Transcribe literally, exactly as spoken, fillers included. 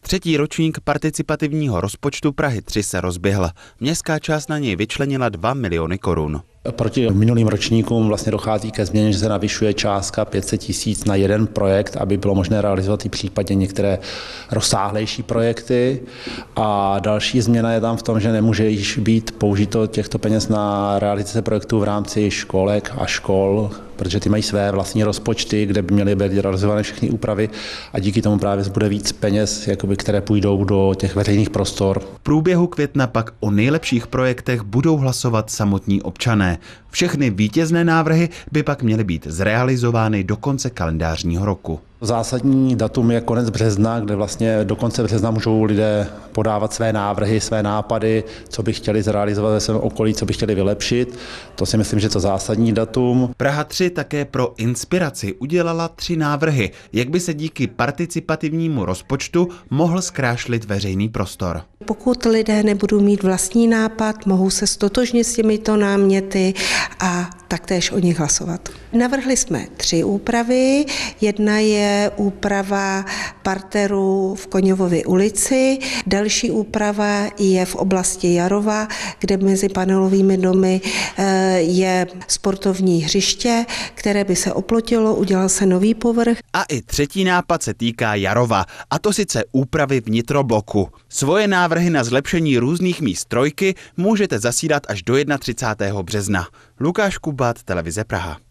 Třetí ročník participativního rozpočtu Prahy tři se rozběhl. Městská část na něj vyčlenila dva miliony korun. Proti minulým ročníkům vlastně dochází ke změně, že se navyšuje částka pět set tisíc na jeden projekt, aby bylo možné realizovat i případně některé rozsáhlejší projekty. A další změna je tam v tom, že nemůže již být použito těchto peněz na realizace projektů v rámci školek a škol, protože ty mají své vlastní rozpočty, kde by měly být realizovány všechny úpravy a díky tomu právě bude víc peněz, jakoby, které půjdou do těch veřejných prostor. V průběhu května pak o nejlepších projektech budou hlasovat samotní občané. Všechny vítězné návrhy by pak měly být zrealizovány do konce kalendářního roku. Zásadní datum je konec března, kde vlastně do konce března můžou lidé podávat své návrhy, své nápady, co by chtěli zrealizovat ve svém okolí, co by chtěli vylepšit. To si myslím, že to zásadní datum. Praha tři také pro inspiraci udělala tři návrhy, jak by se díky participativnímu rozpočtu mohl zkrášlit veřejný prostor. Pokud lidé nebudou mít vlastní nápad, mohou se stotožnit s těmito náměty a taktéž o nich hlasovat. Navrhli jsme tři úpravy. Jedna je úprava parteru v Koněvově ulici, další úprava je v oblasti Jarova, kde mezi panelovými domy je sportovní hřiště, které by se oplotilo, udělal se nový povrch. A i třetí nápad se týká Jarova, a to sice úpravy vnitrobloku. Svoje návrhy na zlepšení různých míst trojky můžete zasílat až do třicátého prvního března. Lukáš Kubát, Televize Praha.